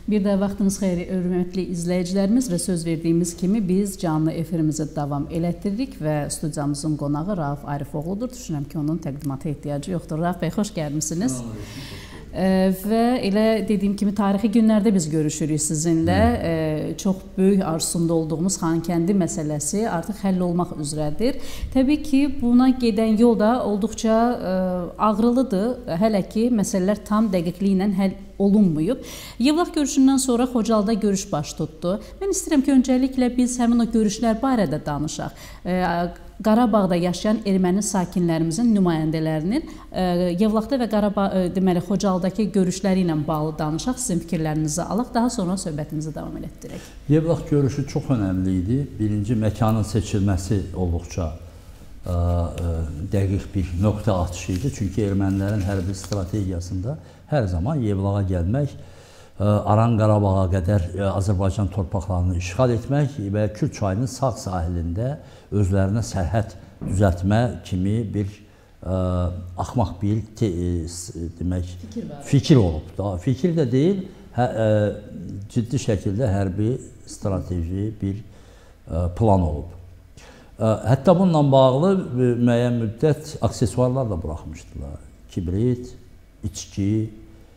Bir də vaxtınız xeyir, hörmətli izləyicilərimiz və söz verdiyimiz kimi biz canlı efirimizi davam elətdiririk və studiyamızın qonağı Rauf Arifoğludur. Düşünürəm ki, onun təqdimata ehtiyacı yoxdur. Rauf bəy, xoş gəlmişsiniz. Və elə dediyim kimi tarixi günlərdə biz görüşürük sizinlə. Çox böyük arzusunda olduğumuz Xankəndi məsələsi artıq həll olmaq üzrədir. Təbii ki, buna gedən yol da olduqca ağrılıdır. Hələ ki, məsələlər tam dəqiqliyi ilə həll olunmayıb. Yevlax görüşündən sonra Xocalıda görüş baş tutdu. Mən istəyirəm ki, öncəliklə biz həmin o görüşlər barədə danışaq. Qarabağda yaşayan erməni sakinlərimizin nümayəndələrinin Yevlaxda və deməli Xocalıdakı görüşləri ilə bağlı danışaq, sizin fikirlərinizi alaq, daha sonra söhbətimizi davam etdirək. Yevlax görüşü çox önəmli idi. Birinci, məkanın seçilməsi olduqca dəqiq bir nöqtə atışı idi. Çünki ermənilərin hərbi strategiyasında hər zaman Yevlağa gəlmək, Aran Qarabağa qədər Azərbaycan torpaqlarını işğal etmək və Kür çayının sağ sahilində özlərinə sərhəd düzəltmə kimi bir axmaq bir fikir olub. Fikir də deyil, ciddi şəkildə hərbi strateji bir plan olub. Hətta bununla bağlı müəyyən müddət aksesuarlar da buraxmışdılar. Kibrit, içki,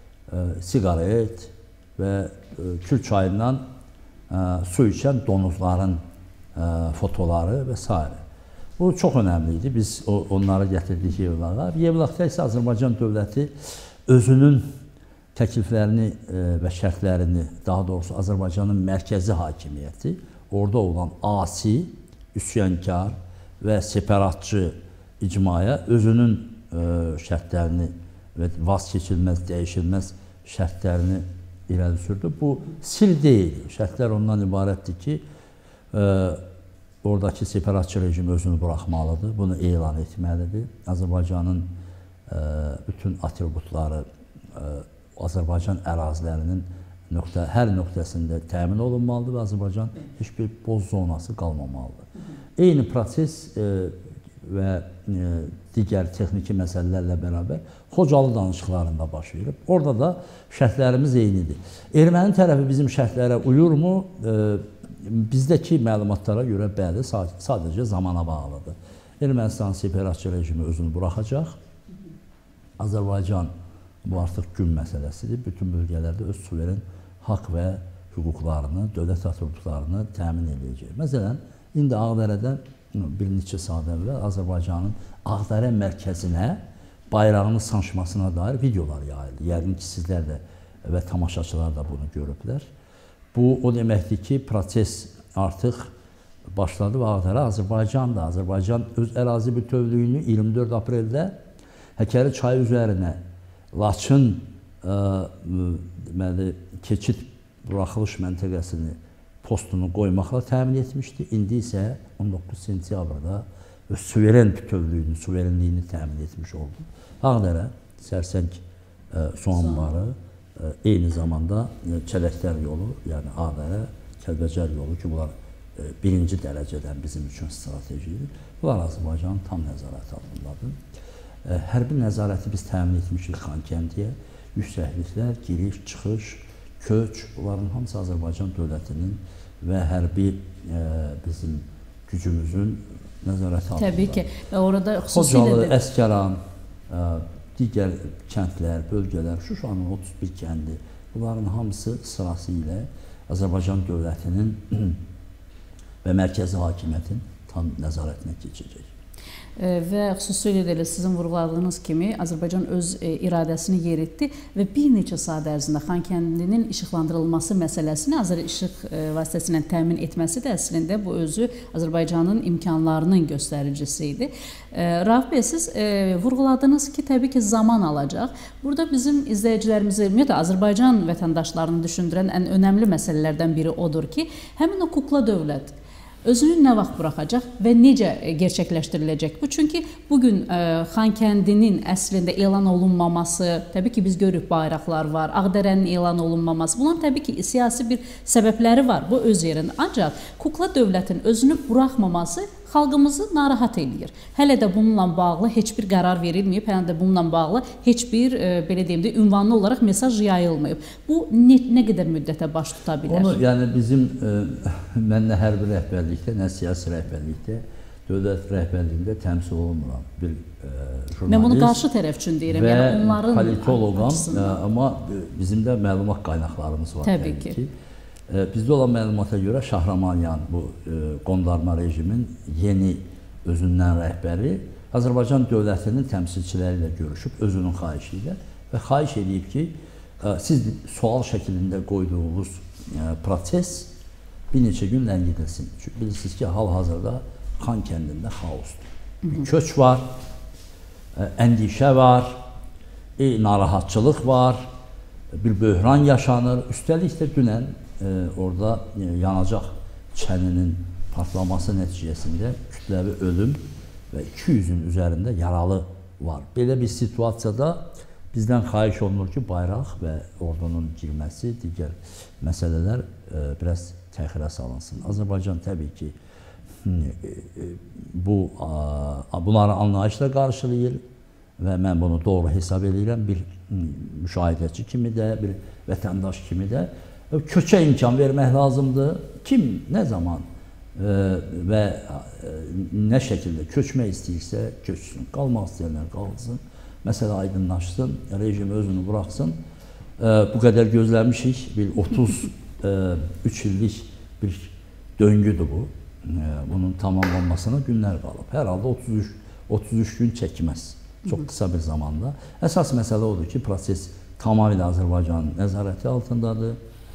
siqaret və Kür çayından su içən donuzların fotoları və s. Bu çox önəmli idi. Biz onları gətirdik Yevlağa. Yevlaxda isə Azərbaycan dövləti özünün təkliflərini və şərtlərini, daha doğrusu Azərbaycanın mərkəzi hakimiyyəti, orada olan asi, üsyankar və separatçı icmaya özünün şərtlərini və vaz keçilməz, dəyişilməz şərtlərini irəli sürdü. Bu sil deyil. Şərtlər ondan ibarətdir ki, oradakı separatçı rejim özünü buraxmalıdır, bunu elan etməlidir. Azərbaycanın bütün atributları Azərbaycan ərazilərinin hər nöqtəsində təmin olunmalıdır və Azərbaycan heç bir boz zonası qalmamalıdır. Eyni proses və digər texniki məsələlərlə bərabər Xocalı danışıqlarında baş verib. Orada da şərtlərimiz eynidir. Erməni tərəfi bizim şərtlərə uyurmu? Bizdəki məlumatlara görə bəli, sadəcə zamana bağlıdır. Ermənistan separatçı rejimi özünü buraxacaq. Azərbaycan, bu artıq gün məsələsidir. Bütün bölgələrdə öz suveren haqq və hüquqlarını, dövlət atributlarını təmin edəcək. Məsələn, indi Ağdərədə bir neçə saat əvvəl Azərbaycanın Ağdərə mərkəzinə bayrağının sancmasına dair videolar yayıldı. Yəqin ki, sizlər də və tamaşaçılar da bunu görüblər. Bu, o deməkdir ki, proses artıq başladı və Ağdərə Azərbaycandır. Azərbaycan öz ərazi bütövlüyünü 24 apreldə Həkəri çayı üzərinə Laçın keçid buraxılış məntəqəsini postunu qoymaqla təmin etmişdi. İndi isə 19 sentyabrda öz suveren bütövlüyünü, suverenliyini təmin etmiş oldu. Ağdərə, Sərsəng su anbarı, eyni zamanda Çələklər yolu, yəni Ağdərə, Kəlbəcər yolu ki, bunlar birinci dərəcədən bizim üçün stratejidir. Bunlar Azərbaycanın tam nəzarəti altındadır. Hərbi nəzarəti biz təmin etmişik Xankəndiyə. Yüksəkliklər, giriş, çıxış, köç, bunların hamısı Azərbaycan dövlətinin və hərbi bizim gücümüzün nəzarəti altında. Təbii ki, orada xüsusilə Xocalı, Əsgəran, digər kəndlər, bölgələr, Şuşanın 31 kəndi, bunların hamısı sırası ilə Azərbaycan dövlətinin və mərkəzi hakimiyyətin tam nəzarətinə keçəcək. Və xüsusilə də sizin vurğuladığınız kimi Azərbaycan öz iradəsini yeritdi və bir neçə saat ərzində Xankəndinin işıqlandırılması məsələsini Azər İşıq vasitəsilə təmin etməsi də əslində bu özü Azərbaycanın imkanlarının göstəricisi idi. Rauf bəy, siz vurğuladınız ki, təbii ki, zaman alacaq. Burada bizim izləyicilərimizi, ümumiyyətlə Azərbaycan vətəndaşlarını düşündürən ən önəmli məsələlərdən biri odur ki, həmin o kukla dövlət özünü nə vaxt buraxacaq və necə gerçəkləşdiriləcək bu? Çünki bugün Xankəndinin əslində elan olunmaması, təbii ki, biz görürük bayraqlar var, Ağdərənin elan olunmaması, bunların təbii ki, siyasi bir səbəbləri var, bu öz yerində. Ancaq kukla dövlətin özünü buraxmaması xalqımızı narahat eləyir. Hələ də bununla bağlı heç bir qərar verilməyib, hələ də bununla bağlı heç bir belə deyim də ünvanlı olaraq mesaj yayılmayıb. Bu nə qədər müddətə baş tuta bilər? Onu yəni bizim mən nə hərbi rəhbərlikdə, nə siyasi rəhbərlikdə, dövlət rəhbərliyində təmsil olunmuram. Bir jurnalist. Mən bunu qarşı tərəf üçün deyirəm. Yəni onların politoloqam, amma bizim də məlumat qaynaqlarımız var. Təbii ki. Bizdə olan məlumata görə Şahramanyan bu qondarma rejimin yeni özündən rəhbəri Azərbaycan dövlətinin təmsilçiləri ilə görüşüb özünün xahişi ilə və xahiş edib ki, siz sual şəklində qoyduğunuz proses bir neçə gün ləngidilsin. Çünki bilirsiniz ki, hal-hazırda Xan kəndində xaosdur. Bir köç var, əndişə var, narahatçılıq var, bir böhran yaşanır. Üstəlik də dünən orada yanacaq çəninin partlaması nəticəsində kütləvi ölüm və 200-ün üzərində yaralı var. Belə bir situasiyada bizdən xahiş olunur ki, bayraq və ordunun girməsi, digər məsələlər biraz təxirə salınsın. Azərbaycan təbii ki, bunları anlayışla qarşılayır və mən bunu doğru hesab edirəm. Bir müşahidəçi kimi də, bir vətəndaş kimi də köçə imkan vermək lazımdır. Kim, nə zaman və nə şəkildə köçmək istəyirsə köçsün, qalmaq istəyənlər qalsın, məsələ aydınlaşsın, rejim özünü buraxsın. Bu qədər gözləmişik, bir 33 illik bir döngüdür bu. Bunun tamamlanmasına günlər qalıb. Hər halda 33 gün çəkməz. Çox qısa bir zamanda. Əsas məsələ odur ki, proses tamamilə Azərbaycanın nəzarəti altındadır.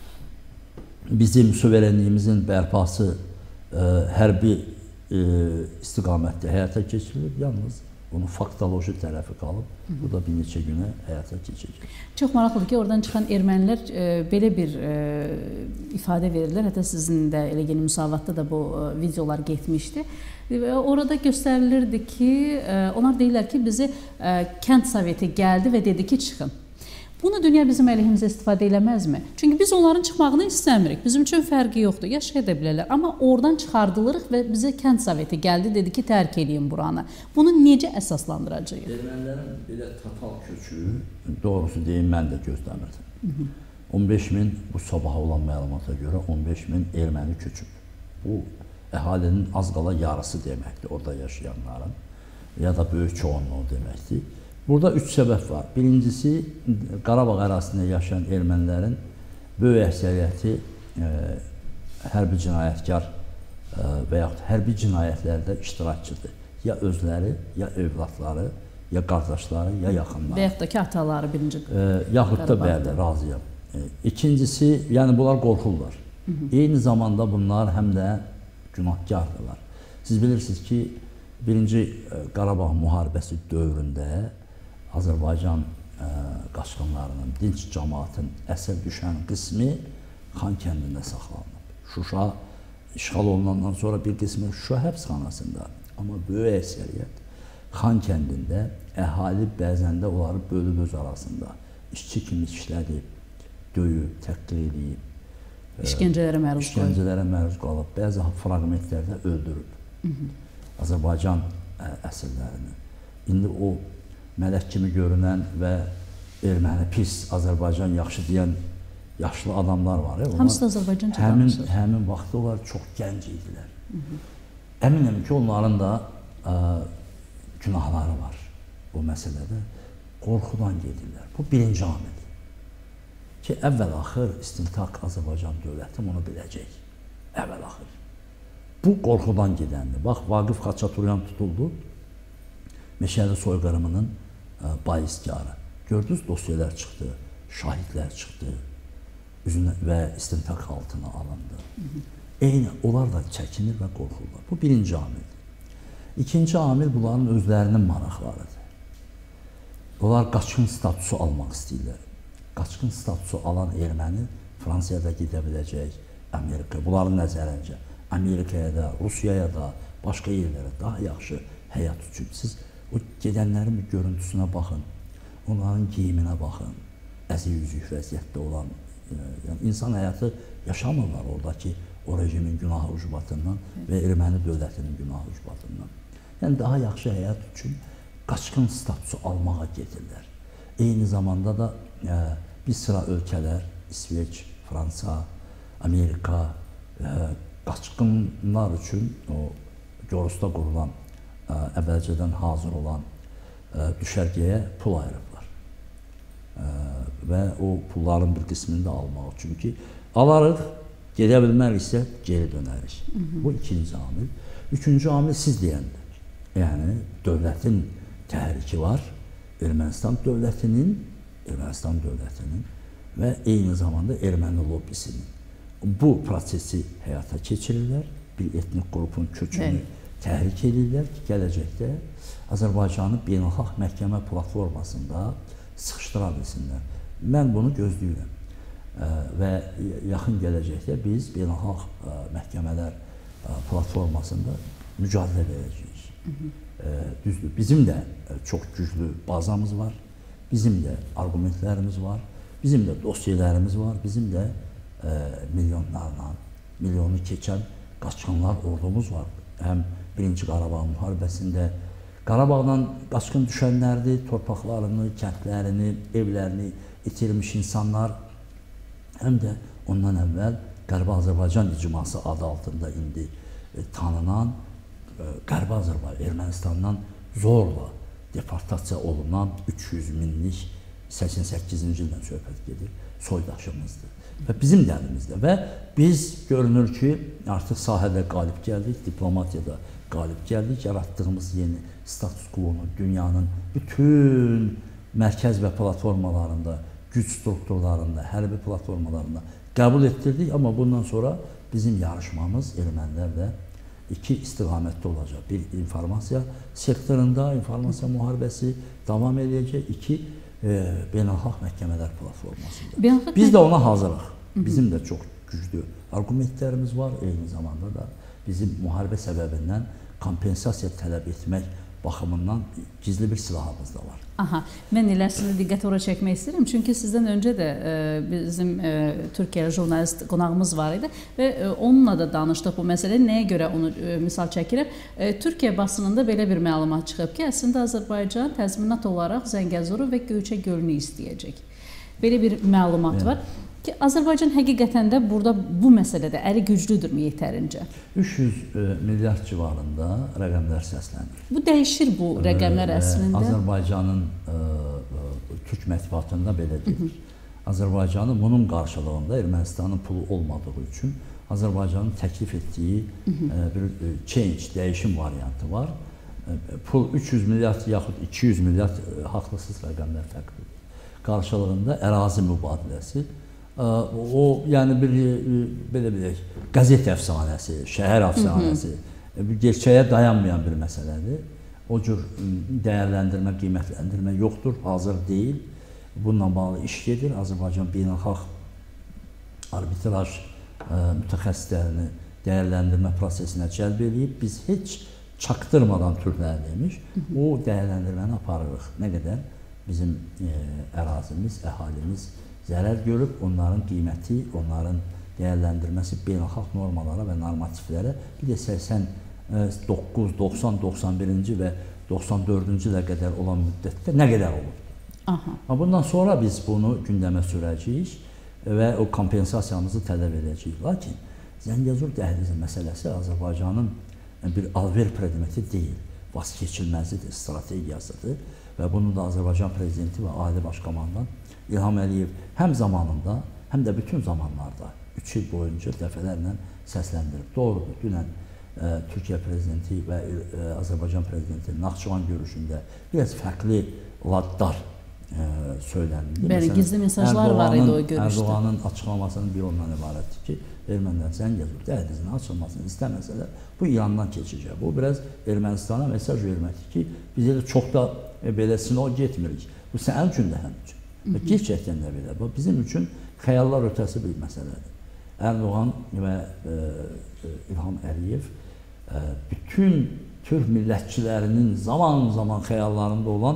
Bizim suverenliyimizin bərpası hərbi istiqamətdə həyata keçirilir. Yalnız bunun faktoloji tərəfi qalıb. Bu da bir neçə günə həyata keçəcək. Çox maraqlıdır ki, oradan çıxan ermənilər belə bir ifadə verirlər. Hətta sizin də elə yeni müsavatda da bu videolar getmişdi. Orada göstərilirdi ki, onlar deyirlər ki, bizi kənd soveti gəldi və dedi ki, çıxın. Bunu dünya bizim əleyhimizə istifadə eləməzmi? Çünki biz onların çıxmağını istəmirik. Bizim üçün fərqi yoxdur, yaşaya da bilərlər. Amma oradan çıxardılırıq və bizə kənd soveti gəldi, dedi ki, tərk edin buranı. Bunu necə əsaslandıracağıq? Ermənilərin belə total köçü, doğrusu deyim, mən də gözləmirdim. 15 min, bu sabah olan məlumata görə 15 min erməni köçüb. Bu, əhalinin az qala yarısı deməkdir, orada yaşayanların, ya da böyük çoğunluğu deməkdir. Burada 3 səbəb var. Birincisi, Qarabağ ərazisində yaşayan ermənilərin böyük əksəriyyəti hərbi cinayətkar və yaxud hərbi cinayətlərdə iştirakçıdır. Ya özləri, ya övladları, ya qardaşları, ya yaxınları. Və yaxud da ki, ataları birinci yaxud da bəli, razıyam. İkincisi, yəni bunlar qorxurlar. Eyni zamanda bunlar həm də günahkardırlar. Siz bilirsiniz ki, birinci Qarabağ müharibəsi dövründə Azərbaycan qaçqınlarının, dinc cəmaatın əsir düşən qismi Xan kəndində saxlanıb. Şuşa işğal olunandan sonra bir qismi Şuşa həbsxanasında. Amma böyük əksəriyyət Xan kəndində əhali bəzən də onları bölüb öz arasında işçi kimi işlədib, döyüb, təhqir edib, işgəncələrə məruz qalıb, bəzi fraqmentlərdə öldürüb Azərbaycan əsirlərini. İndi o mələk kimi görünən və erməni pis, Azərbaycan yaxşı deyən yaşlı adamlar var. Hamısı da Azərbaycanca danışır. Həmin vaxtda onlar çox gənc idilər. Əminəm ki, onların da günahları var bu məsələdə. Qorxudan gedirlər. Bu birinci amil. Ki, əvvəl-axır istintaq Azərbaycan dövləti bunu biləcək. Əvvəl-axır. Bu qorxudan gedəndir. Bax, Vaqif Xaçaturyan tutuldu. Meşəli soyqırımının baiskarı. Gördünüz, dosyalar çıxdı, şahidlər çıxdı və istintaq altına alındı. Eyni, onlar da çəkinir və qorxurlar. Bu birinci amildir. İkinci amil bunların özlərinin maraqlarıdır. Onlar qaçqın statusu almaq istəyirlər. Qaçqın statusu alan erməni Fransiyada gedə biləcək, Amerika, bunların nəzərincə Amerikaya da, Rusiyaya da, başqa yerlərə daha yaxşı həyat üçün. Siz o gedənlərin bir görüntüsünə baxın, onların geyiminə baxın, əzi-üzük vəziyyətdə olan, yəni insan həyatı yaşamırlar oradakı o rejimin günahı ucbatından və erməni dövlətinin günahı ucbatından. Yəni daha yaxşı həyat üçün qaçqın statusu almağa gedirlər. Eyni zamanda da bir sıra ölkələr, İsveç, Fransa, Amerika qaçqınlar üçün o Gorusda qurulan, əvvəlcədən hazır olan düşərgəyə pul ayırıblar. Və o pulların bir qismini də almaq. Çünki alarıq, gedə bilməriksə geri dönərik. Bu ikinci amil. Üçüncü amil siz deyəndə. Yəni dövlətin təhriki var. Ermənistan dövlətinin və eyni zamanda erməni lobbisinin. Bu prosesi həyata keçirirlər. Bir etnik qrupun kökünü təhrik edirlər ki, gələcəkdə Azərbaycanı beynəlxalq məhkəmə platformasında sıxışdıra bilsinlər. Mən bunu gözləyirəm və yaxın gələcəkdə biz beynəlxalq məhkəmələr platformasında mücadilə verəcəyik. Düzdür, bizim də çox güclü bazamız var, bizim də argumentlərimiz var, bizim də dosyalarımız var, bizim də milyonu keçən qaçqınlar ordumuz var. Həm Birinci Qarabağ müharibəsində Qarabağdan qaçqın düşənlərdir, torpaqlarını, kəndlərini, evlərini itirmiş insanlar, həm də ondan əvvəl Qərbi Azərbaycan icması adı altında indi tanınan Qərbi Azərbaycan, Ermənistandan zorla deportasiya olunan 300 minlik 88-ci ildən söhbət gedir, soydaşımızdır. Və bizim də əlimizdə və biz görünür ki, artıq sahədə qalib gəldik, diplomatiyada qalib gəldik, yaratdığımız yeni status quo-nu dünyanın bütün mərkəz və platformalarında, güc strukturlarında, hərbi platformalarında qəbul etdirdik, amma bundan sonra bizim yarışmamız ermənilərlə iki istiqamətdə olacaq. Bir, informasiya sektorunda informasiya müharibəsi davam edəcək, iki, beynəlxalq məhkəmələr platformasında. Biz də ona hazırıq. Bizim də çox güclü argumentlərimiz var, eyni zamanda da bizim müharibə səbəbindən kompensasiya tələb etmək baxımından gizli bir silahımız da var. Mən elə sizə diqqət ora çəkmək istəyirəm. Çünki sizdən öncə də bizim Türkiyə jurnalist qonağımız var idi və onunla da danışdıq bu məsələ. Nəyə görə onu misal çəkirəm? Türkiyə basınında belə bir məlumat çıxıb ki, əslində Azərbaycan təzminat olaraq Zəngəzuru və Göyçə gölünü istəyəcək. Belə bir məlumat var. Ki, Azərbaycan həqiqətən də burada bu məsələdə əli güclüdürmü yetərincə? 300 milyard civarında rəqəmlər səslənir. Bu dəyişir bu rəqəmlər əslində? Azərbaycanın Türk mətbuatında belə deyir. Azərbaycanın bunun qarşılığında Ermənistanın pulu olmadığı üçün Azərbaycanın təklif etdiyi bir change, dəyişim variantı var. Pul 300 milyard yaxud 200 milyard haqlısız rəqəmlər fərqlidir. Qarşılığında ərazi mübadiləsi. O, yəni belə bilək, qəzet əfsanəsi, şəhər əfsanəsi, gerçəyə dayanmayan bir məsələdir. O cür dəyərləndirmə, qiymətləndirmə yoxdur, hazır deyil. Bununla bağlı iş gedir. Azərbaycan beynəlxalq arbitraj mütəxəssislərini dəyərləndirmə prosesinə cəlb edib. Biz heç çaktırmadan türklər demiş, o dəyərləndirməni aparırıq. Nə qədər bizim ərazimiz, əhalimiz zərər görüb, onların qiyməti, onların dəyərləndirməsi beynəlxalq normalara və normativlərə bir də 89, 90, 91-ci və 94-cü ilə qədər olan müddətdə nə qədər olubdur? Bundan sonra biz bunu gündəmə sürəcəyik və o kompensasiyamızı tələb edəcəyik. Lakin Zəngəzur dəhlizi məsələsi Azərbaycanın bir alver predmeti deyil, vazkeçilməzidir, strategiyasıdır və bunu da Azərbaycan prezidenti və Ali Baş Komandan İlham Əliyev həm zamanında, həm də bütün zamanlarda 3 il boyunca dəfələrlə səsləndirib. Doğrudur, dünən Türkiyə prezidenti və Azərbaycan prezidenti Naxçıvan görüşündə biraz fərqli ladlar söyləndi. Bəli, gizli mesajlar var idi o görüşdə. Erdoğanın açıqlamasının bir ondan ibarətdir ki, ermənilər Zəngəzur dəhlizinin açılmasını istəməsələr, bu İrandan keçəcək. Bu biraz Ermənistana mesaj verməkdir ki, biz elə çox da belə sinol getmirik. Bu sənin üçün də həmçin. Gerçəkdən də belə. Bu bizim üçün xəyallar ötəsi bir məsələdir. Erdoğan və İlham Əliyev bütün Türk millətçilərinin zaman-zaman xəyallarında olan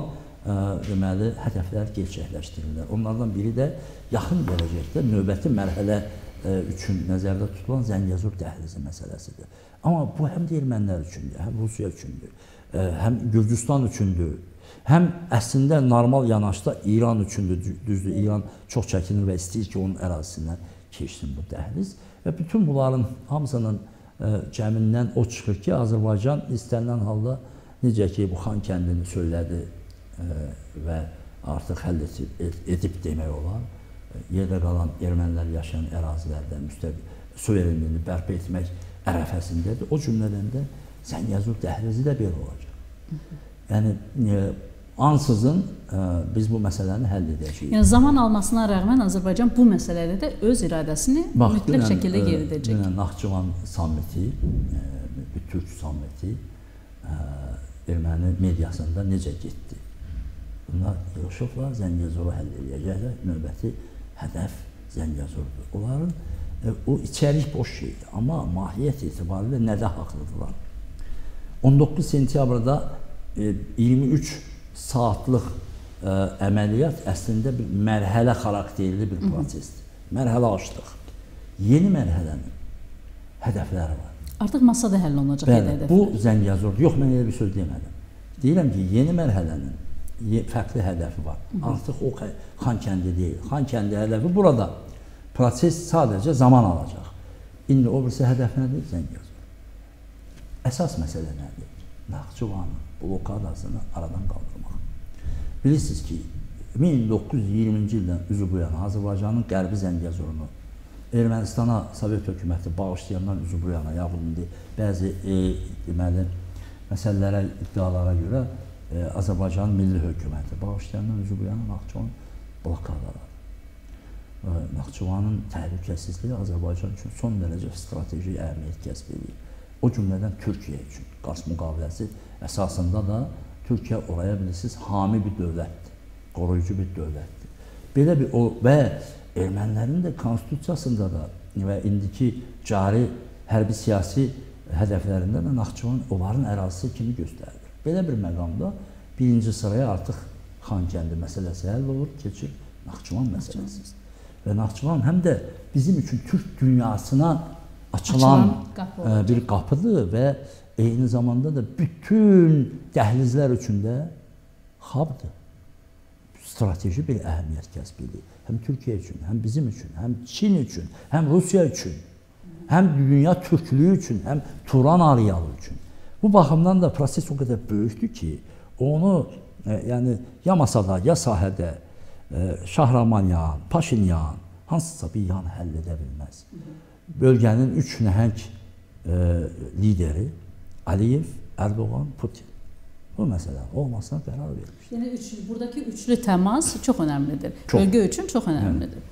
deməli, hədəflər gerçəkləşdirirlər. Onlardan biri də yaxın gələcəkdə növbəti mərhələ üçün nəzərdə tutulan Zəngəzur dəhlizi məsələsidir. Amma bu həm də ermənilər üçündür, həm Rusiya üçündür, həm Gürcüstan üçündür, həm əslində normal yanaşda İran üçündür, düzdür. İran çox çəkinir və istəyir ki, onun ərazisindən keçsin bu dəhliz. Və bütün bunların hamısının cəmindən o çıxır ki, Azərbaycan istənilən halda necə ki, bu Xan kəndini söylədi və artıq həll edib demək olar. Yerdə qalan ermənilər yaşayan ərazilərdə suverenliyini bərpa etmək ərəfəsindədir. O cümlədən də Zəngəzur dəhlizi də belə olacaq. Yəni, ansızın biz bu məsələni həll edəcəyik. Yəni, zaman almasına rəğmən Azərbaycan bu məsələdə də öz iradəsini mütləq şəkildə qeyd edəcək. Dünən Naxçıvan sammiti, bir türk sammiti erməni mediasında necə getdi? Bunlar yığışıblar, Zəngəzuru həll edəcəklər. Növbəti hədəf Zəngəzurdur. Onların o içərik boş şeydir, amma mahiyyət etibarilə nədə haqlıdırlar? 19 sentyabrda 23 saatlıq əməliyyat əslində bir mərhələ xarakterli bir prosesdir. Mərhələ açdıq. Yeni mərhələnin hədəfləri var. Artıq masada həll olunacaq hədəflər. Bu Zəngəzur. Yox, mən elə bir söz demədim. Deyirəm ki, yeni mərhələnin fərqli hədəfi var. Artıq o Xan kəndi deyil. Xan kəndi hədəfi burada. Proses sadəcə zaman alacaq. İndi o birisi hədəf nədir? Zəngəzur. Əsas məsələ nədir? Naxçıvanın blokadasını aradan qaldırmaq. Bilirsiniz ki, 1920-ci ildən üzü bu yana Azərbaycanın qərbi Zəngəzurunu Ermənistana Sovet hökuməti bağışlayandan üzü bu yana, yaxud indi bəzi deməli məsələlərə, iddialara görə Azərbaycanın milli hökuməti bağışlayandan üzü bu yana Naxçıvan blokadalar. Naxçıvanın təhlükəsizliyi Azərbaycan üçün son dərəcə strateji əhəmiyyət kəsb edir. O cümlədən Türkiyə üçün Qars müqaviləsi əsasında da Türkiyə oraya bilirsiniz hami bir dövlətdir, qoruyucu bir dövlətdir. Belə bir və ermənilərin də konstitusiyasında da və indiki cari hərbi siyasi hədəflərində də Naxçıvan onların ərazisi kimi göstərilir. Belə bir məqamda birinci sıraya artıq Xan kəndi məsələsi həll olur, keçir Naxçıvan məsələsi. Və Naxçıvan həm də bizim üçün Türk dünyasına açılan bir qapıdır və eyni zamanda da bütün dəhlizlər üçün də hubdur. Strateji bir əhəmiyyət kəsb edir. Həm Türkiyə üçün, həm bizim üçün, həm Çin üçün, həm Rusiya üçün, həm dünya türklüyü üçün, həm Turan Ariyalı üçün. Bu baxımdan da proses o qədər böyükdür ki, onu yəni ya masada, ya sahədə Şahraman yan, Paşinyan, hansısa bir yan həll edə bilməz. Bölgənin üç nəhəng lideri Aliyev, Erdoğan, Putin. Bu məsələ olmasına qərar vermiş. Yəni buradakı üçlü təmas çox önəmlidir. Bölgə üçün çox önəmlidir.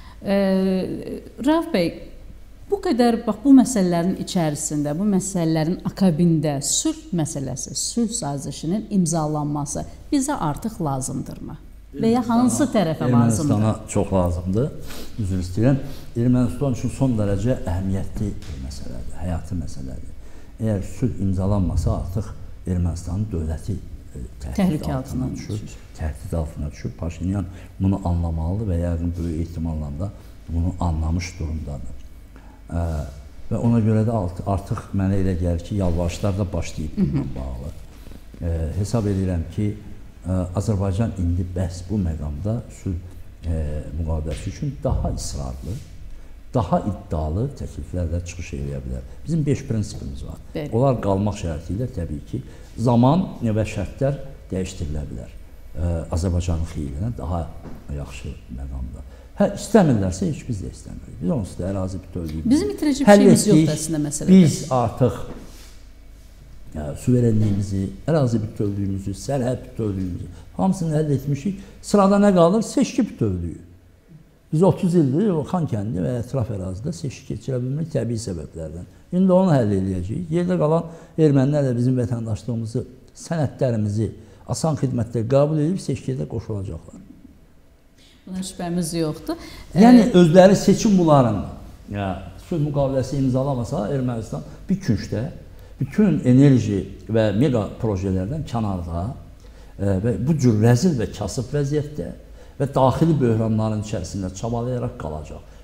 Rauf bəy, bu qədər bu məsələlərin içərisində, bu məsələlərin akabində sülh məsələsi, sülh sazişinin imzalanması bizə artıq lazımdırmı? Və ya hansı tərəfə lazımdır? Ermənistana çox lazımdır. Üzr istəyirəm. Ermənistan üçün son dərəcə əhəmiyyətli bir məsələdir, həyati məsələdir. Əgər sülh imzalanmasa artıq Ermənistanın dövləti təhdid altına düşür. Təhdid altına düşür. Paşinyan bunu anlamalıdır və yəqin böyük ehtimalla da bunu anlamış durumdadır. Və ona görə də artıq mənə elə gəlir ki, yalvarışlar da başlayıb bununla bağlı. Hesab edirəm ki, Azərbaycan indi bəhs bu məqamda sülh müqaviləsi üçün daha israrlı, daha iddialı təkliflərlə çıxış edə bilər. Bizim 5 prinsipimiz var. Onlar qalmaq şərti ilə təbii ki, zaman və şərtlər dəyişdirilə bilər. Azərbaycanın xeyrinə daha yaxşı məqamda. İstəmirlərsə heç biz də istəmirik. Biz onsuz da ərazi bütövlüyümüzü bizim itirəcək şeyimiz yoxdur əslində məsələdə. Biz artıq suverenliyimizi, ərazi bütövlüyümüzü, sərhəd bütövlüyümüzü hamısını əldə etmişik. Sırada nə qalır? Seçki bütövlüyü. Biz 30 ildir Xan kəndi və ətraf ərazidə seçki keçirə bilmək təbii səbəblərdən. İndi onu həll edəcəyik. Yerdə qalan ermənilər də bizim vətəndaşlığımızı, sənədlərimizi asan xidmətlə qəbul edib seçkiyə qoşulacaqlar. Buna şübhəmiz yoxdur. Yəni özləri seçim bunlarında sülh müqaviləsi imzalamasa Ermənistan bir küncdə bütün enerji və mega projelərdən kənarda və bu cür rəzil və kasıb vəziyyətdə və daxili böhranların içərisində çabalayaraq qalacaq.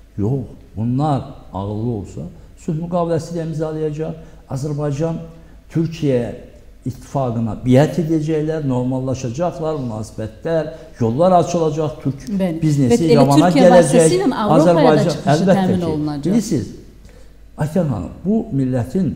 Yox, bunlar ağıllı olsa sülh müqaviləsi də imzalayacaq. Azərbaycan Türkiyə ittifaqına biət edəcəklər, normallaşacaqlar münasibətlər, yollar açılacaq, Türk biznesi yavana gələcək. Azərbaycan əlbəttə ki, bilirsiniz, Ayten xanım, bu millətin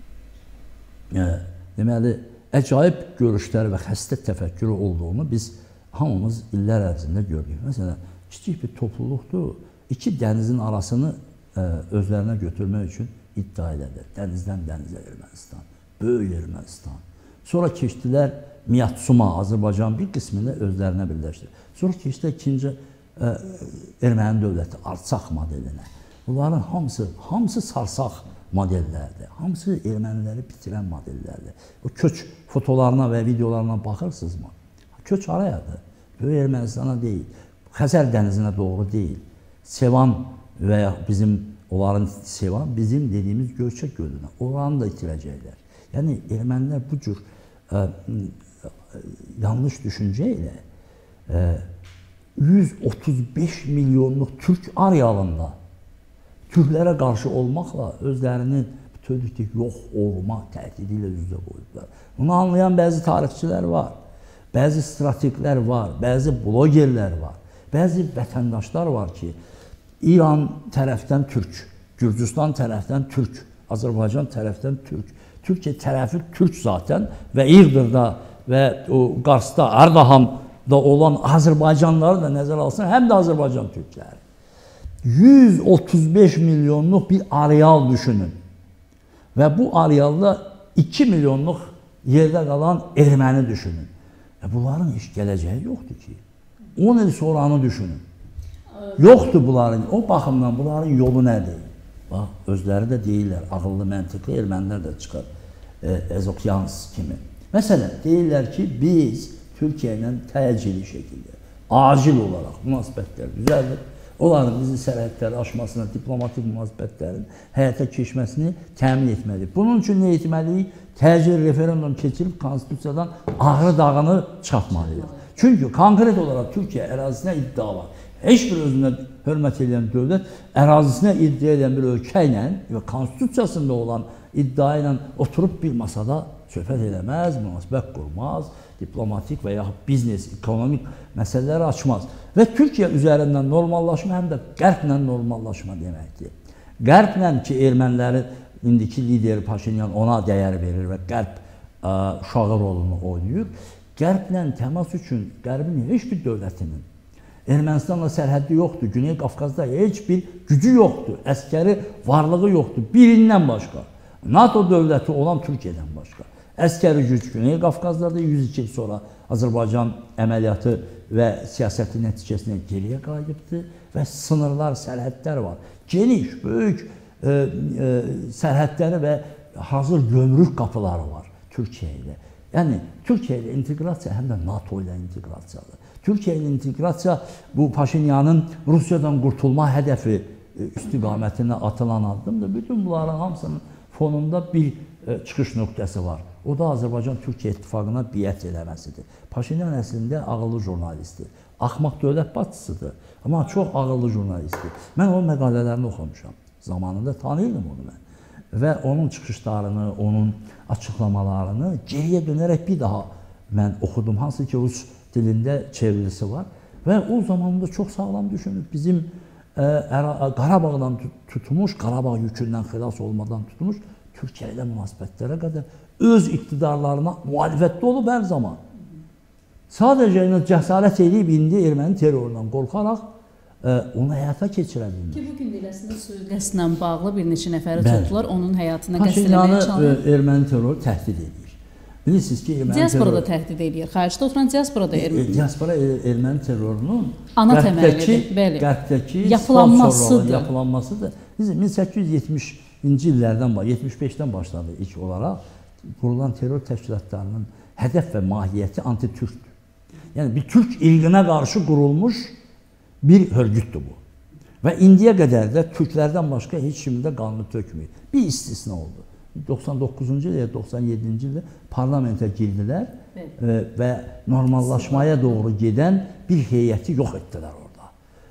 deməli, əcaib görüşləri və xəstə təfəkkürü olduğunu biz hamımız illər ərzində gördük. Məsələn, kiçik bir topluluqdur, iki dənizin arasını özlərinə götürmək üçün iddia edirlər. Dənizdən dənizə Ermənistan, böyük Ermənistan. Sonra keçdilər Miyatsuma, Azərbaycan bir qismini özlərinə birləşdir. Sonra keçdilər ikinci Erməni dövləti, Artsaq modelinə. Bunların hamısı sarsaq modellərdir. Hamısı erməniləri bitirən modellərdir. O köç fotolarına və videolarına baxırsınızmı? Köç arayadır. Böyük Ermənistana deyil. Xəzər dənizinə doğru deyil. Sevan və ya onların Sevan bizim dediyimiz Göyçək gölünə. Oranı da itirəcəklər. Yəni, ermənilər bu cür yanlış düşüncə ilə 135 milyonluq Türk arealında Türklərə qarşı olmaqla özlərinin bütövlükdə yox olma təhdidi ilə üzdə qoyublar. Bunu anlayan bəzi tarixçilər var, bəzi strateglər var, bəzi blogerlər var, bəzi vətəndaşlar var ki, İran tərəfdən Türk, Gürcüstan tərəfdən Türk, Azərbaycan tərəfdən Türk, Türkiyə tərəfi Türk zaten və İğdırda və Qarsda, Ardahan'da olan Azərbaycanları da nəzərə alsın, həm də Azərbaycan Türkləri. 135 milyonluq bir areal düşünün və bu arealda 2 milyonluq yerdə qalan erməni düşünün. Bunların heç gələcəyi yoxdur ki. 10 il sonranı düşünün. Yoxdur bunların, o baxımdan bunların yolu nədir? Bax, özləri də deyirlər, ağıllı, məntiqli ermənilər də çıxar, Ezokyans kimi. Məsələn, deyirlər ki, biz Türkiyə ilə təcili şəkildə, acil olaraq münasibətlər düzəldir. Onların bizi sərhədləri aşmasına, diplomatik münasibətlərin həyata keçməsini təmin etməliyik. Bunun üçün nə etməliyik? Təcil referendum keçirib konstitusiyadan Ağrı dağını çıxartmalıyıq. Çünki konkret olaraq Türkiyə ərazisinə iddia var. Heç bir özünə hörmət edən dövlət ərazisinə iddia edən bir ölkə ilə və konstitusiyasında olan iddia ilə oturub bir masada söhbət eləməz, münasibət qurmaz, diplomatik və yaxud biznes, ekonomik məsələləri açmaz. Və Türkiyə üzərindən normallaşma həm də Qərblə normallaşma deməkdir. Qərblə ki, ermənilərin indiki lideri Paşinyan ona dəyər verir və Qərb uşağı rolunu oynayır. Qərblə təmas üçün Qərbin heç bir dövlətinin Ermənistanla sərhəddi yoxdur, Güney Qafqazda heç bir gücü yoxdur, əskəri varlığı yoxdur, birindən başqa. NATO dövləti olan Türkiyədən başqa. Əskəri güc Güney Qafqazdadır, 102 il sonra Azərbaycan əməliyyatı və siyasəti nəticəsində geriyə qayıbdır və sınırlar, sərhədlər var. Geniş, böyük sərhədləri və hazır gömrük qapıları var Türkiyə ilə. Yəni, Türkiyə ilə inteqrasiya həm də NATO ilə inteqrasiyadır. Türkiyə ilə inteqrasiya bu Paşinyanın Rusiyadan qurtulma hədəfi istiqamətində atılan addımdır. Bütün bunların hamısının fonunda bir çıxış nöqtəsi var. O da Azərbaycan-Türkiyə ittifaqına biət eləməsidir. Paşinyan əslində ağıllı jurnalistdir. Axmaq dövlət başçısıdır. Amma çox ağıllı jurnalistdir. Mən onun məqalələrini oxumuşam. Zamanında tanıyırdım onu mən. Və onun çıxışlarını, onun açıqlamalarını geriyə dönərək bir daha mən oxudum. Hansı ki, Rus dilində çevrilisi var. Və o zamanında çox sağlam düşünüb. Bizim Qarabağdan tutmuş, Qarabağ yükündən xilas olmadan tutmuş, Türkiyə ilə münasibətlərə qədər öz iqtidarlarına mühalifətdə olub hər zaman. Sadəcə cəsarət edib indi erməni terrorundan qorxaraq onu həyata keçirə bilmir. Ki, bugün diləsində sui-qəsdlə bağlı bir neçə nəfəri tutdular, onun həyatına qəsd eləməyə çalışır. Paşinyanı erməni terroru təhdid edir. Bilirsiniz ki, erməni terroru... Diaspora da təhdid edir. Xaricdə oturan diaspora da erməni. Diaspora erməni terrorunun ana təməlidir. Qərbdəki yapılanmasıdır. Biz 1870-ci illərdən, 75-dən başladı ilk olaraq qurulan terror təşkilatlarının hədəf və mahiyyəti anti-türkdür. Yəni, bir türk irqinə qarşı qurulmuş bir hörgütdür bu. Və indiyə qədər də türklərdən başqa heç kimdə qanunu tökməyir. Bir istisna oldu. 99-cu ildə, 97-ci ildə parlamentə girdilər və normallaşmaya doğru gedən bir heyəti yox etdilər orada.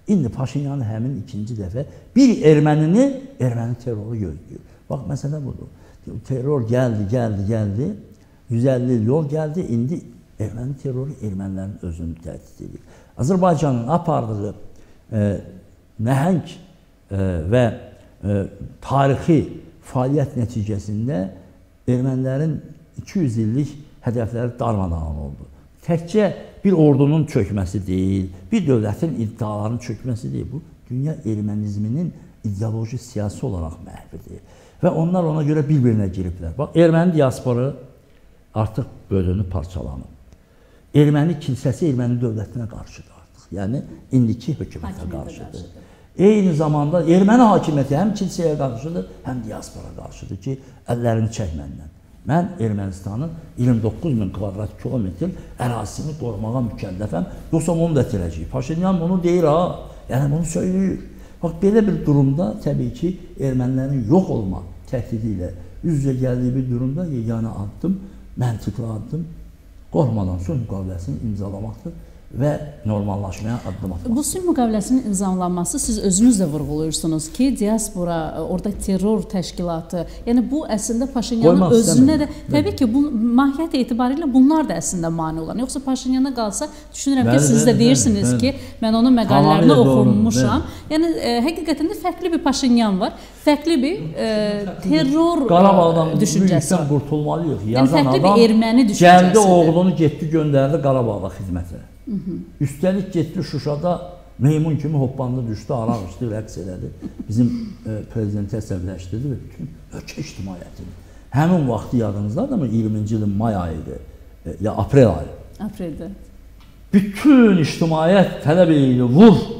İndi Paşinyanı həmin ikinci dəfə bir erməni terroru gözləyir. Bax, məsələ budur. Terror gəldi, 150 il yol gəldi, indi erməni terroru ermənilərin özünü təhdid edir. Azərbaycanın apardığı nəhəng və tarixi fəaliyyət nəticəsində ermənilərin 200 illik hədəfləri darmadağın oldu. Təkcə bir ordunun çökməsi deyil, bir dövlətin iddialarının çökməsi deyil. Bu, dünya ermənizminin ideoloji siyasi olaraq məhvidir. Və onlar ona görə bir-birinə giriblər. Bax, erməni diasporu artıq bölünüb, parçalanıb. Erməni kilsəsi erməni dövlətinə qarşıdır artıq. Yəni, indiki hökumətə qarşıdır. Eyni zamanda erməni hakimiyyəti həm kilsəyə qarşıdır, həm diaspora qarşıdır ki, əllərini çəkməndən. Mən Ermənistanın 29.000 kvadrat kilometr ərazisini qorumağa mükəlləfəm, yoxsa onu da etiləcəyik. Paşinyan bunu deyir, yəni bunu söyləyir. Bax, belə bir durumda təbii ki, ermənilərin yox olma təhdidi ilə üz-üzə gəldiyi bir durumda yeganə addım, məntiqli addım, qorxmadan sülh müqaviləsini imzalamaqdır və normallaşmaya addım atmaq. Bu sülh müqaviləsinin imzalanması siz özünüz də vurğuluyursunuz ki, diaspora, orada terror təşkilatı, yəni bu əslində Paşinyanın özünə də, təbii ki, bu mahiyyət etibarilə bunlar da əslində mane olan. Yoxsa Paşinyana qalsa, düşünürəm ki, siz də deyirsiniz ki, mən onun məqalələrini oxumuşam. Yəni, həqiqətən də fərqli bir Paşinyan var, fərqli bir terror düşüncəsi var. Qurtulmalıyıq. Yəni, fərqli bir erməni düşüncəsidir. Gəldi oğlunu getdi, göndərdi Qarabağda xidmətə. Üstəlik getdi Şuşada meymun kimi hoppandı, düşdü, araq içdi, rəqs elədi. Bizim prezidenti əsəbləşdirdi və bütün ölkə ictimaiyyətini. Həmin vaxtı yadınızdadır mı? 20-ci ilin may ayıydı, ya aprel ayı. Apreldə. Bütün ictimaiyyət tələb edirdi,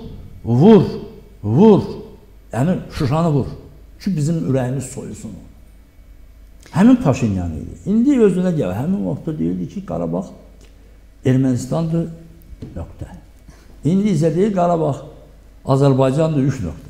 vur. Yəni Şuşanı vur. Ki bizim ürəyimiz soyusun. Həmin Paşinyan idi. İndi özünə gəl. Həmin vaxtda deyildi ki, Qarabağ Ermənistandır, nöqtə. İndi isə deyil, Qarabağ Azərbaycandır, 3 nöqtə.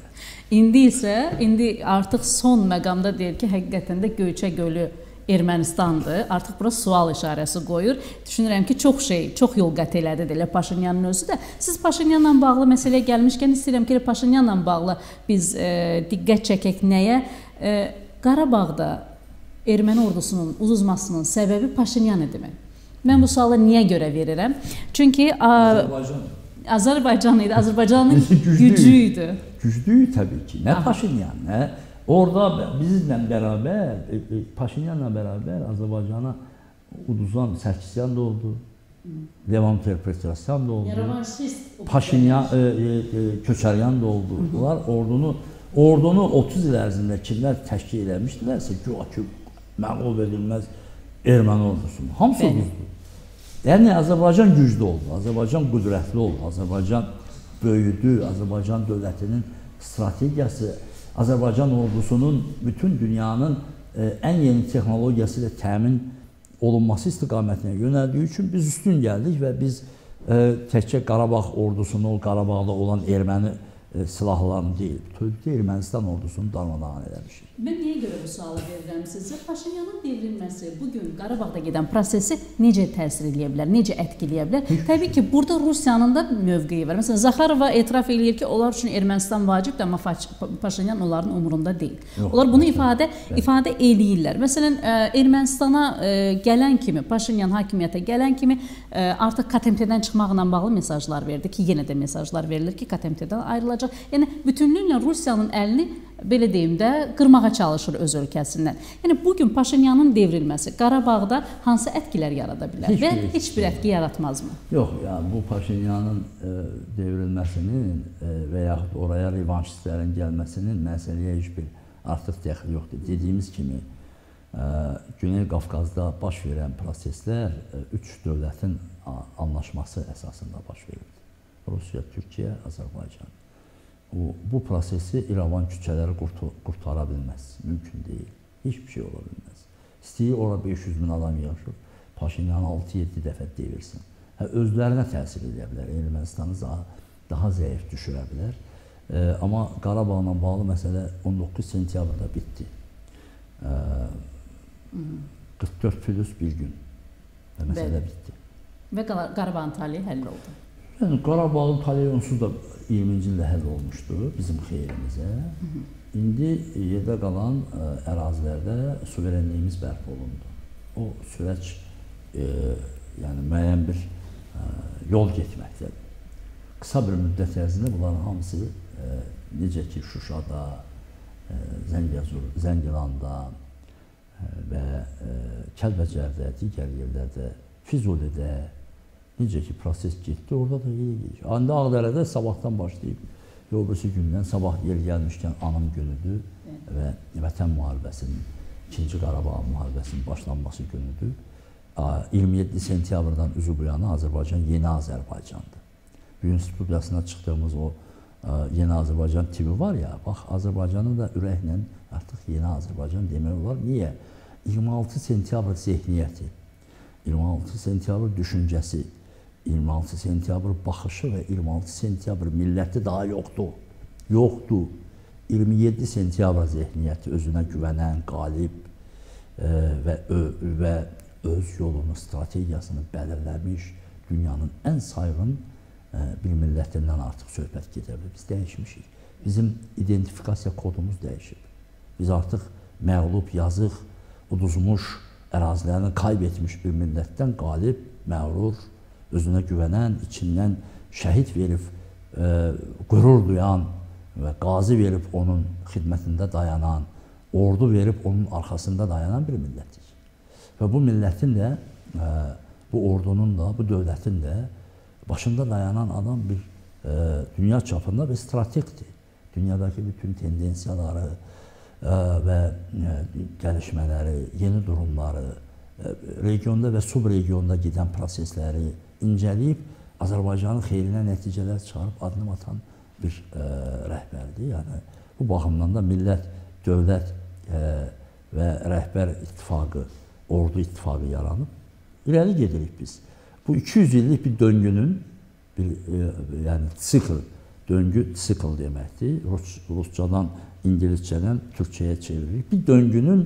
İndi artıq son məqamda deyir ki, həqiqətən də Göyçə gölü Ermənistandır. Artıq bura sual işarəsi qoyur. Düşünürəm ki, çox yol qət elədi elə Paşinyanın özü də. Siz Paşinyanla bağlı məsələyə gəlmişkən istəyirəm ki, Paşinyanla bağlı biz diqqət çəkək nəyə? Qarabağda erməni ordusunun uzmasının səbəbi Paşinyan idimi? Mən bu sualı niyə görə verirəm? Çünki Azərbaycan idi, Azərbaycanın gücü idi. Güclüyü təbii ki. Nə Paşinyan, nə? Orada bizimlə bərabər, Paşinyanla bərabər Azərbaycana uduzan Sərkisyan da oldu, Levan Petrosyan da oldu, Paşinyan, Köçəryan da oldu. Bunlar ordunu 30 il ərzində kimlər təşkil eləmişdilərsə ki, məğlub edilməz erməni ordusunu. Hamısı uduzdu. Yəni, Azərbaycan güclü oldu, Azərbaycan qüdrətli oldu, Azərbaycan böyüdü, Azərbaycan dövlətinin strategiyası, Azərbaycan ordusunun bütün dünyanın ən yeni texnologiyası ilə təmin olunması istiqamətinə yönəldiyi üçün biz üstün gəldik və biz təkcə Qarabağ ordusunu, Qarabağda olan erməni silahlarını deyil, bütövlükdə Ermənistan ordusunu darmadağın eləmişik. Mən niyə görə bu sualı verirəm sizə? Paşinyanın devrilməsi bugün Qarabağda gedən prosesi necə təsir edə bilər, necə etkiləyə bilər? Təbii ki, burada Rusiyanın da mövqeyi var. Məsələn, Zaxarova etiraf edir ki, onlar üçün Ermənistan vacibdir, amma Paşinyan onların umurunda deyil. Onlar bunu ifadə eləyirlər. Məsələn, Ermənistana gələn kimi, Paşinyan hakimiyyətə gələn kimi artıq KMTD-dən çıxmaqla bağlı mesajlar verdi ki, yenə də mesajlar verilir ki, KMTD-dən ayrılacaq. Yəni, bütünlüklə Rusiyanın əlini belə deyim də, qırmağa çalışır öz ölkəsindən. Yəni, bugün Paşinyanın devrilməsi Qarabağda hansı ətkilər yarada bilər və heç bir etki yaratmazmı? Yox, yəni, bu Paşinyanın devrilməsinin və yaxud oraya revanşistlərin gəlməsinin məsələyə heç bir artıq dəxli yoxdur. Dediyimiz kimi, Güney Qafqazda baş verən proseslər 3 dövlətin anlaşması əsasında baş verir. Rusiya, Türkiyə, Azərbaycan. Bu prosesi İrəvan küçələri qurtara bilməz, mümkün deyil. Hiçbir şey ola bilməz. İstəyir, orada 500.000 adam yaşır, Paşinyan 6-7 dəfə devirsin. Özlərinə təsir edə bilər, Ermənistanı daha zəif düşürə bilər. Amma Qarabağla bağlı məsələ 19 sentyabrda bitdi. 44 plus bir gün və məsələ bitdi. Və Qarabağın talihi həll oldu. Yəni, Qarabağın polyonsuz da 20-ci ildə həll olmuşdu bizim xeyrimizə. İndi yerdə qalan ərazilərdə suverenliyimiz bərpa olundu. O süreç yəni müəyyən bir yol getməkdədir. Qısa bir müddət ərzində bunların hamısı necə ki Şuşada, Zəngilanda və Kəlbəcərdə, digər yerlərdə, Füzulidə necə ki proses getdi, orada da yeri. İndi Ağdərədə sabahdan başlayıb, öbürsü gündən sabah yel gəlmişkən anım günüdür və Vətən müharibəsinin, 2-ci Qarabağ müharibəsinin başlanması günüdür. 27 sentyabrdan üzü bu yana Azərbaycan yeni Azərbaycandır. Bugün studiyasına çıxdığımız o yeni Azərbaycan TV var ya, bax Azərbaycanı da ürəklə artıq yeni Azərbaycan demək olar. Niyə? 26 sentyabr zehniyyəti, 26 sentyabr düşüncəsi, 26 sentyabr baxışı və 26 sentyabr milləti daha yoxdur. Yoxdur. 27 sentyabr zehniyyəti özünə güvənən, qalib və öz yolunu, strategiyasını belirləmiş dünyanın ən sayğın bir millətindən artıq söhbət gedə bilir. Biz dəyişmişik. Bizim identifikasiya kodumuz dəyişib. Biz artıq məğlub, yazıq, uduzmuş, ərazilərini kaybetmiş bir millətdən qalib, məğrur, özünə güvənən, içindən şəhid verib, qürur duyan və qazi verib onun xidmətində dayanan, ordu verib onun arxasında dayanan bir millətik. Və bu millətin də, bu ordunun da, bu dövlətin də başında dayanan adam bir dünya çapında bir strategdir. Dünyadakı bütün tendensiyaları və gəlişmələri, yeni durumları, regionda və subregionda gedən prosesləri incələyib, Azərbaycanın xeyrinə nəticələr çıxarıb addım atan bir rəhbərdir. Yəni, bu baxımdan da millət, dövlət və rəhbər ittifaqı, ordu ittifaqı yaranıb, irəli gedirik biz. Bu 200 illik bir döngünün, yəni sikl, döngü sikl deməkdir. Rusçadan, İngilizcədən Türkçəyə çeviririk. Bir döngünün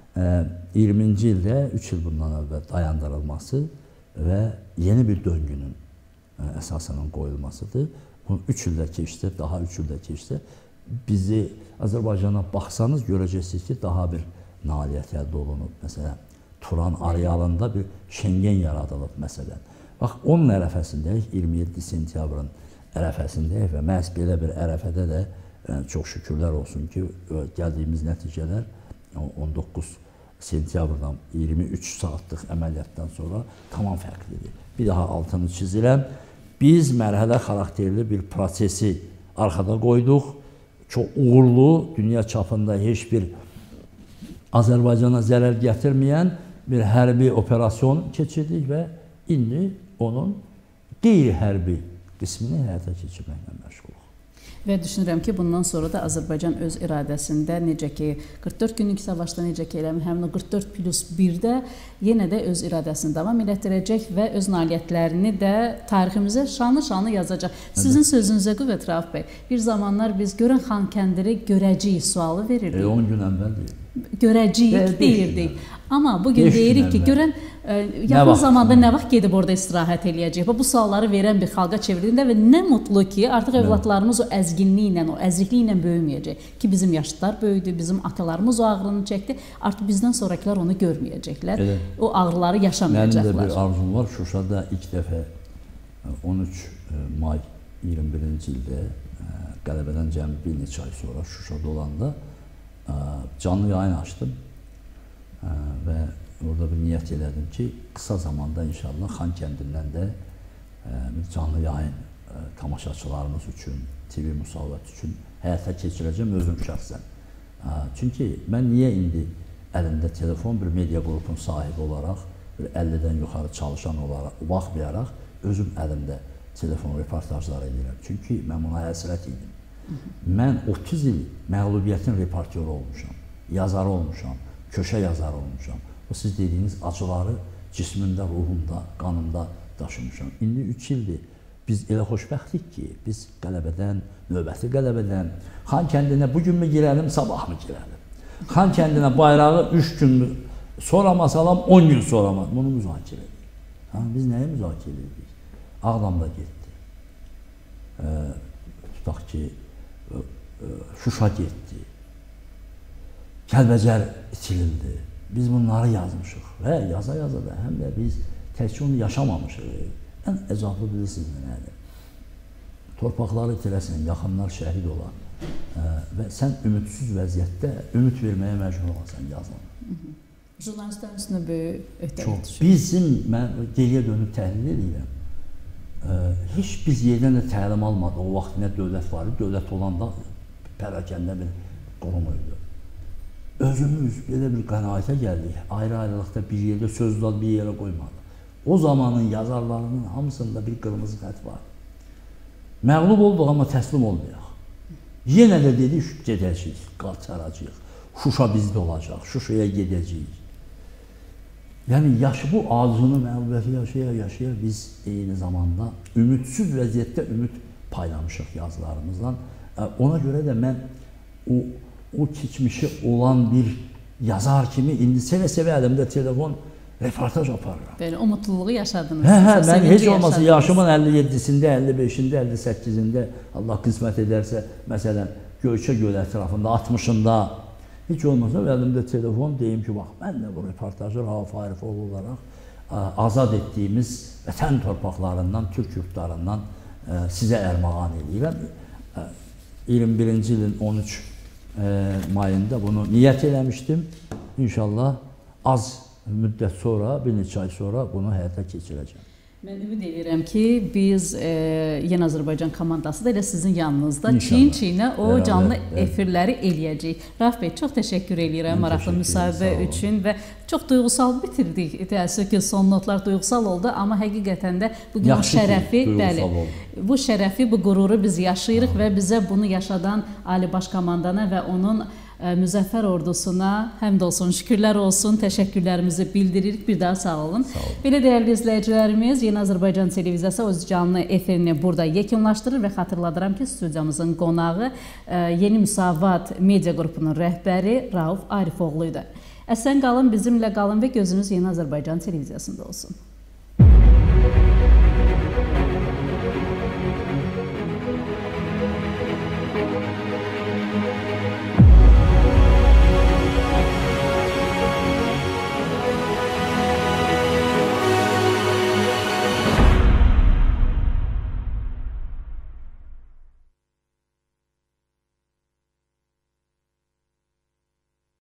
20-ci ildə, 3 il bundan əvvəl dayandırılması və yeni bir döngünün əsasının qoyulmasıdır. Bunu 3 ildə keçsə, daha 3 ildə keçsə, bizi Azərbaycana baxsanız görəcəksiniz ki, daha bir nailiyyət əldə olunub. Məsələn, Turan arealında bir Şengen yaradılıb məsələn. Bax, onun ərəfəsindəyik, 27 sentyabrın ərəfəsindəyik və məhz belə bir ərəfədə də çox şükürlər olsun ki, gəldiyimiz nəticələr 19 sentyabrdan 23 saatlıq əməliyyatdan sonra tamam fərqlidir. Bir daha altını çizirəm. Biz mərhələ xarakterli bir prosesi arxada qoyduq. Çox uğurlu, dünya çapında heç bir Azərbaycana zərər gətirməyən bir hərbi operasyon keçirdik və indi onun qeyri-hərbi qismini həyata keçirməklə məşğuluq. Və düşünürəm ki, bundan sonra da Azərbaycan öz iradəsində, necə ki 44 günlük savaşda necə ki eləmi, həmin o 44+1-də yenə də öz iradəsini davam elətdirəcək və öz nailiyyətlərini də tariximizə şanlı-şanlı yazacaq. Sizin sözünüzə qüvvət Rauf bəy, bir zamanlar biz görən Xankəndiri görəcəyik sualı verirdik. 10 gün əvvəl deyil. Görəcəyik deyirdik. Amma bugün deyirik ki, görən yaxın zamanda nə vaxt gedib orada istirahət eləyəcək? Bu sualları verən bir xalqa çevrildiyində və nə mutlu ki, artıq övladlarımız o əzginliyi ilə, o əzikliyi ilə böyüməyəcək. Ki, bizim yaşlılar böyüdü, bizim atalarımız o ağrını çəkdi. Artıq bizdən sonrakılar onu görməyəcəklər. O ağrıları yaşamayacaqlar. Mənim də bir arzum var. Şuşada ilk dəfə 13 may 21-ci ildə qələbədən cəmi bir neçə ay sonra Şuşada olanda canlı yayın açdım və orada bir niyyət elədim ki, qısa zamanda inşallah Xankəndindən də bir canlı yayın tamaşaçılarımız üçün, TV müsavat üçün həyata keçirəcəm özüm şəxsən. Çünki mən niyə indi əlimdə telefon bir media qrupun sahibi olaraq, bir 50-dən yuxarı çalışan olaraq, baxmayaraq özüm əlimdə telefon reportajları edirəm. Çünki mən buna həsrət idim. Mən 30 il məğlubiyyətin reportörü olmuşam, yazarı olmuşam, köşə yazarı olmuşam. O siz dediyiniz acıları cismimdə, ruhumda, qanımda daşımışam. İndi 3 ildir biz elə xoşbəxtlik ki, biz qələbədən, növbəti qələbədən, Xankəndinə bugün mü girəlim, sabah mı girəlim? Xankəndinə bayrağı 3 gün sonra masalam, 10 gün sonra bunu müzakirə edik. Biz nəyi müzakirə edik? Ağdamda getdi, tutaq ki, Şuşa getdi, Kəlbəcər itirildi. Biz bunları yazmışıq və yaza-yaza da həm də biz təkcə onu yaşamamışıq. Ən əzablı bilirsiniz nədir? Torpaqları itiləsən, yaxınlar şəhid olan və sən ümidsiz vəziyyətdə ümid verməyə məcbur olasan yazın. Jurnalistlərin üstünə böyük öhdəlik düşür. Bizim, mən geriyə dönüb təhlil edirəm, heç biz yerdən də təlim almadı. O vaxt nə dövlət var idi, dövlət olanda pərakəndə bir qurum idi. Özümüz belə bir qənaətə gəldik, ayrı-ayrılıqda bir yerdə sözdal bir yerə qoymadı. O zamanın yazarlarının hamısında bir qırmızı xət var. Məğlub olduq, amma təslim olmayaq. Yenə də dedik, gedəcəyik, qalçaracağıq, Şuşa bizdə olacaq, Şuşaya gedəcəyik. Yəni, bu arzunu, məğlubiyyəti yaşaya-yaşaya biz eyni zamanda ümidsiz vəziyyətdə ümid paylamışıq yazılarımızdan. Ona görə də mən o keçmişi olan bir yazar kimi indi sevə-sevə əlimdə telefon reportaj aparıram. Belə o mutluluğu yaşadınız. Mən heç olmasa yaşımın 57-sində, 55-ində, 58-də Allah qismət edərsə, məsələn, Göyçə göl ətrafında, 60-ında heç olmasa əlimdə telefon deyim ki, bax, mən də bu reportajı Rauf Arifoğlu olaraq azad etdiyimiz vətən torpaqlarından, Türk yurtlarından sizə ərmağan edirəm. 21-ci ilin 13 mayında bunu niyyət eləmişdim. İnşallah az müddət sonra, bir neçə ay sonra bunu həyata keçirəcəm. Mən ümid edirəm ki, biz Yeni Azərbaycan komandası da elə sizin yanınızda çiyin-çiyinə o canlı efirləri eləyəcəyik. Rauf bəy, çox təşəkkür edirəm maraqlı müsahibə üçün və çox duyğusal bitirdik. Təəssüf ki, son notlar duyğusal oldu, amma həqiqətən də bugün o şərəfi, bu şərəfi, bu qüruru biz yaşayırıq və bizə bunu yaşadan Ali Baş Komandana və onun müzəffər ordusuna həmd olsun, şükürlər olsun, təşəkkürlərimizi bildiririk. Bir daha sağ olun. Belə dəyərli izləyicilərimiz, Yeni Azərbaycan televiziyası öz canlı efirini burada yekunlaşdırır və xatırladıram ki, studiyamızın qonağı Yeni Müsavat Media qrupunun rəhbəri Rauf Arifoğlu idi. Əsən qalın, bizimlə qalın və gözünüz Yeni Azərbaycan televiziyasında olsun.